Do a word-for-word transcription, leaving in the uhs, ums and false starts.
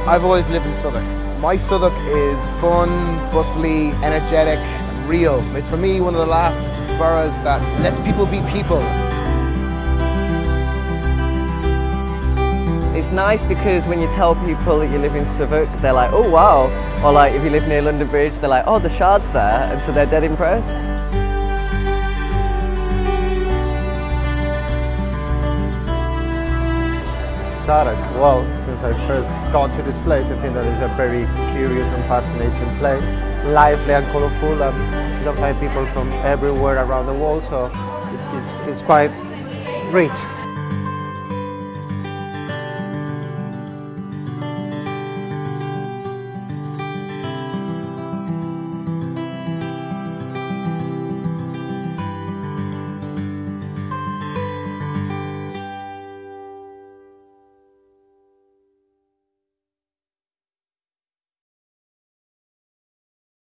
I've always lived in Southwark. My Southwark is fun, bustly, energetic, real. It's for me one of the last boroughs that lets people be people. It's nice because when you tell people that you live in Southwark, they're like, oh wow. Or like if you live near London Bridge, they're like, oh, the Shard's there, and so they're dead impressed. Southwark, well, since I first got to this place, I think that it's a very curious and fascinating place. Lively and colourful, and you'll find people from everywhere around the world, so it, it's, it's quite rich.